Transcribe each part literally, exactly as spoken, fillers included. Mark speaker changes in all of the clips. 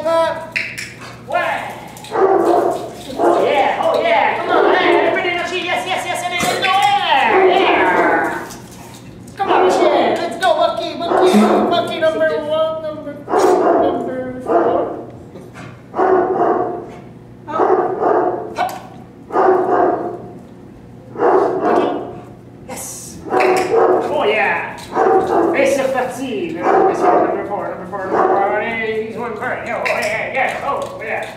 Speaker 1: là.
Speaker 2: Ouais. Oh yeah, oh yeah, come on, hey, everybody energy, yes, yes, yes, and then go, yeah, yeah. Come on, Michelle, let's go, Bucky, Bucky, Bucky number one, number two, number four. Oh yeah! Et c'est parti! Number four, number four, number four, number four. Hey, he's one card. Oh yeah, yeah, oh yeah.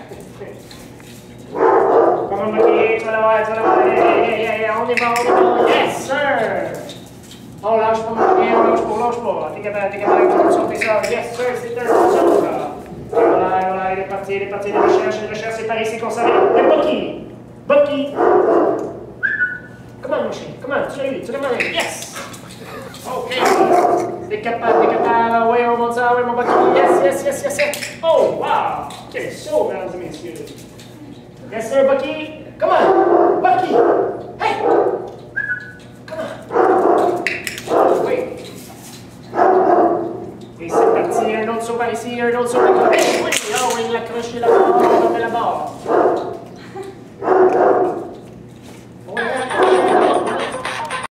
Speaker 2: Come on, Bucky, to la ouais, to la ouais. Yeah, yeah, yeah, on y va, on y va. Yes, sir! Oh, lâche pas, Bucky, lâche pas, lâche pas. T'es capable, t'es capable, tu peux sauter ça. Yes, sir, c'est un saut, ça. Et voilà, et voilà, il est parti, il est parti, les recherches, les recherches, c'est par ici qu'on s'arrête. Et Bucky! Bucky! Come on, Michel, come on, tu l'as eu, tu l'as mané. Yes! Ok, t'es capable, t'es capable, oui, on monte ça, oui, mon Bucky, yes, yes, yes, yes, yes. Oh, wow, quel saut, mesdames et messieurs. Yes, sir, Bucky, come on, Bucky, hey, come on. Oh, wait. Et c'est parti, un autre saut par ici, un autre saut par ici. Hey, oui, oh, oui, il a accroché la barre, on a fait la barre.